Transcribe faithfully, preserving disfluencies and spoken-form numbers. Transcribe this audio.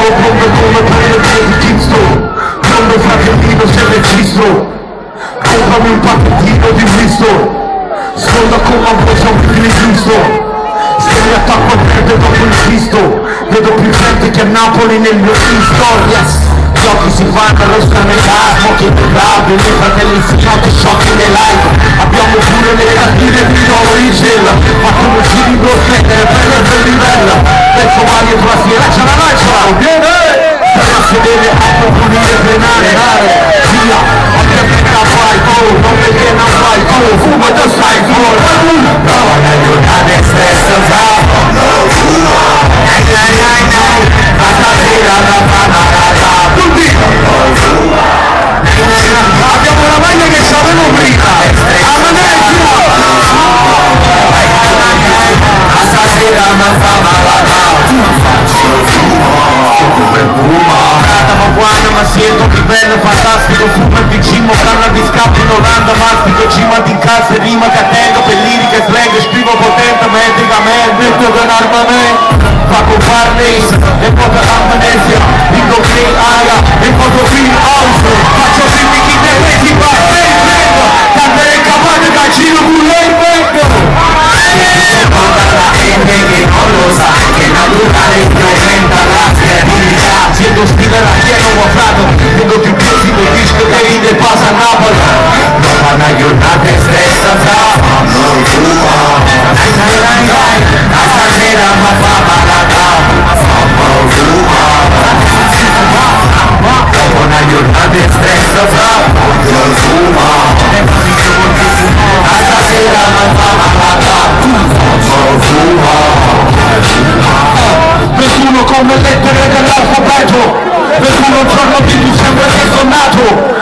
Sparo bombe come quelle di Kingston. Bombe fratellino se registro. Comprami un pacchettino di visto. Sfonda con la voce un più giusto. Se mi attacco a perdere dopo il Cristo. Vedo più gente che a Napoli nel mio Insta. Yes. Gli occhi si fanno lo scamellato, che ti bravi, i miei fratelli si notte sciocchi nei live. Abbiamo pure le cattive di loro in gel. Ma tu non ci di blocchettere per le per livella. Penso Mario tua sera, ce la vai, ce la viene! Per a sedere a proponere penale, via, ovviamente non fai tu, non perché non fai tu, fumo e tu stai fuori. Prova a aiutare stesso, bravo, no, fumo, dai, dai, dai, dai, ma stasera la fanno a tutti! Abbiamo una maglia che ci avevo prima! A Venezia! Ma stasera non fa male! Ma buona, ma siento che bello, fantastico, fumo e piccimo, canna di scappo in Olanda, mastico, cima di incassa, rima che tengo, per lirica e slang, scrivo potentemente, metto con armamento, fa con Farnese, e porta l'amnesia, dico che aria, e porto qui house, faccio finti chi te reti, va, e prendo, candere cavallo, da giro pure il vento. Se porta la gente che non lo sa, che naturale incrementa la creatività, siendo stile la pieno guafato, tengo più piedi del disco che ride passa a Napoli. Non vanno aiutate stessa, brava, non fuma, dai dai dai dai, a stasera ma fa malata, non fuma, dopo una giornata stessa, brava, non fuma, a stasera ma fa malata, non fuma. Nessuno come lettere dell'alfabeto, nessuno giorno di dicembre che sono nato.